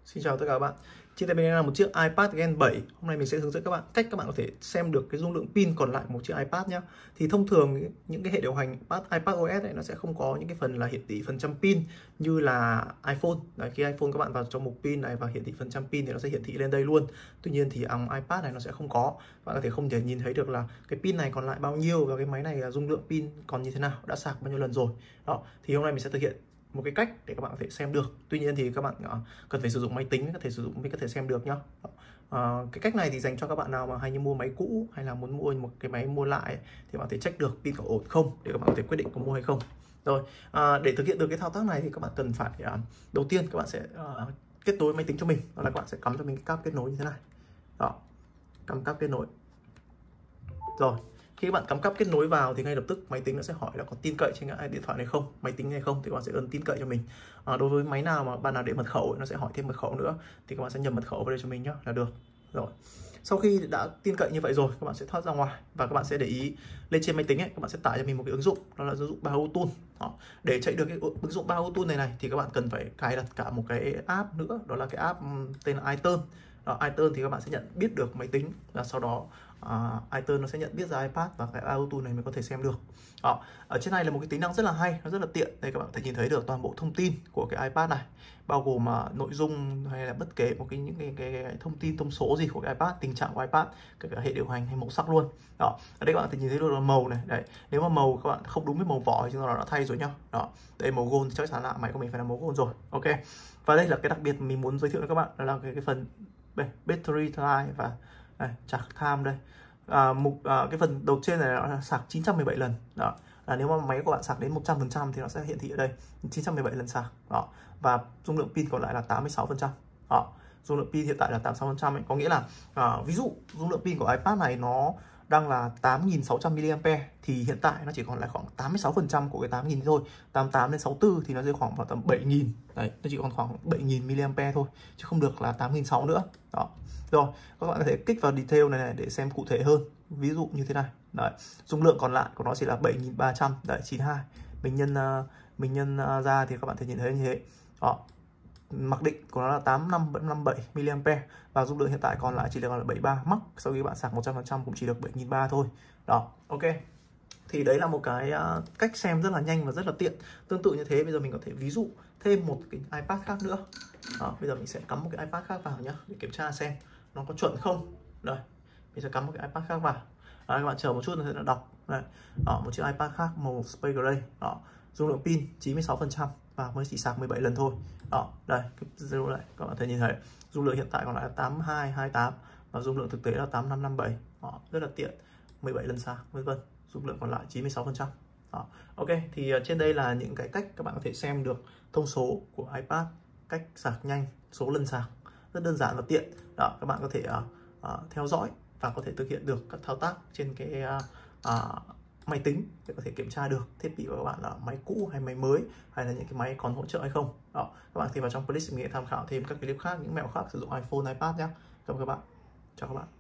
Xin chào tất cả các bạn. Trên tay mình đang là một chiếc iPad Gen 7. Hôm nay mình sẽ hướng dẫn các bạn cách các bạn có thể xem được cái dung lượng pin còn lại một chiếc iPad nhé. Thì thông thường những cái hệ điều hành iPadOS ấy, nó sẽ không có những cái phần là hiển thị phần trăm pin như là iPhone. Đấy, khi iPhone các bạn vào trong mục pin này và hiển thị phần trăm pin thì nó sẽ hiển thị lên đây luôn. Tuy nhiên thì iPad này nó sẽ không có. Bạn có thể không thể nhìn thấy được là cái pin này còn lại bao nhiêu và cái máy này là dung lượng pin còn như thế nào, đã sạc bao nhiêu lần rồi. Đó, thì hôm nay mình sẽ thực hiện một cái cách để các bạn có thể xem được. Tuy nhiên thì các bạn cần phải sử dụng máy tính mới có thể xem được nhá. Cái cách này thì dành cho các bạn nào mà hay như mua máy cũ hay là muốn mua một cái máy mua lại ấy, thì bạn có thể check được pin có ổn không để các bạn có thể quyết định có mua hay không. Rồi, để thực hiện được cái thao tác này thì các bạn cần phải đầu tiên các bạn sẽ kết nối máy tính cho mình, đó là các bạn sẽ cắm cho mình cái cáp kết nối như thế này. Đó, cắm cáp kết nối. Rồi, khi các bạn cắm cáp kết nối vào thì ngay lập tức máy tính nó sẽ hỏi là có tin cậy trên cái điện thoại này không, máy tính này không, thì các bạn sẽ ấn tin cậy cho mình. Đối với máy nào mà bạn nào để mật khẩu ấy, nó sẽ hỏi thêm mật khẩu nữa thì các bạn sẽ nhập mật khẩu vào đây cho mình nhá, là được. Rồi, sau khi đã tin cậy như vậy rồi, các bạn sẽ thoát ra ngoài và các bạn sẽ để ý lên trên máy tính ấy, các bạn sẽ tải cho mình một cái ứng dụng, đó là ứng dụng Baotool. Để chạy được cái ứng dụng Baotool này thì các bạn cần phải cài đặt cả một cái app nữa, đó là cái app tên là iTunes. iTunes thì các bạn sẽ nhận biết được máy tính và sau đó iTunes nó sẽ nhận biết ra iPad và cái Auto này mới có thể xem được. Ở trên này là một cái tính năng rất là hay, nó rất là tiện. Đây các bạn có thể nhìn thấy được toàn bộ thông tin của cái iPad này, bao gồm nội dung hay là bất kể một những cái thông tin thông số gì của cái iPad, tình trạng của iPad, kể cả hệ điều hành hay màu sắc luôn. Ở đây các bạn có thể nhìn thấy được là màu này. Đấy, nếu mà màu các bạn không đúng với màu vỏ thì chúng ta đã thay rồi nhá. Đó, đây màu gold chắc chắn là máy của mình phải là màu gold rồi. Ok. Và đây là cái đặc biệt mình muốn giới thiệu với các bạn, đó là cái phần đây, battery time và đây, charge time đây. Cái phần đầu trên này là sạc 917 lần. Đó, là nếu mà máy của bạn sạc đến 100% thì nó sẽ hiển thị ở đây 917 lần sạc. Đó, và dung lượng pin còn lại là 86%. Đó, dung lượng pin hiện tại là 86% ấy, có nghĩa là ví dụ dung lượng pin của iPad này nó đang là 8600 mAh thì hiện tại nó chỉ còn lại khoảng 86% của cái 8000 thôi. 88 đến 64 thì nó rơi khoảng vào tầm 7000. Đấy, nó chỉ còn khoảng 7000 mAh thôi chứ không được là 8600 nữa. Đó. Rồi, các bạn có thể kích vào detail này để xem cụ thể hơn. Ví dụ như thế này. Đấy, dung lượng còn lại của nó chỉ là 7300, đấy 92. Mình nhân ra thì các bạn thể nhìn thấy như thế. Đó. Mặc định của nó là 8557 mAh và dung lượng hiện tại còn lại chỉ là 73 max, sau khi bạn sạc 100% cũng chỉ được 7300 thôi. Đó, ok. Thì đấy là một cái cách xem rất là nhanh và rất là tiện. Tương tự như thế bây giờ mình có thể ví dụ thêm một cái iPad khác nữa. Bây giờ mình sẽ cắm một cái iPad khác vào nhé để kiểm tra xem nó có chuẩn không. Đây, mình sẽ cắm một cái iPad khác vào. Các bạn chờ một chút nó sẽ đọc. Đây, một chiếc iPad khác màu Space Gray. Đó, dung lượng pin 96% và mới chỉ sạc 17 lần thôi. Đó, đây, cái zero này các bạn thấy nhìn thấy dung lượng hiện tại còn lại là 8228 và dung lượng thực tế là 8557. Đó, rất là tiện, 17 lần sạc vân vân, dung lượng còn lại 96%. Đó, ok, thì trên đây là những cái cách các bạn có thể xem được thông số của iPad, cách sạc nhanh, số lần sạc, rất đơn giản và tiện. Đó, các bạn có thể theo dõi và có thể thực hiện được các thao tác trên cái máy tính để có thể kiểm tra được thiết bị của các bạn là máy cũ hay máy mới, hay là những cái máy còn hỗ trợ hay không. Đó, các bạn thì vào trong playlist mình tham khảo thêm các clip khác, những mẹo khác sử dụng iPhone, iPad nhé. Cảm ơn các bạn, chào các bạn.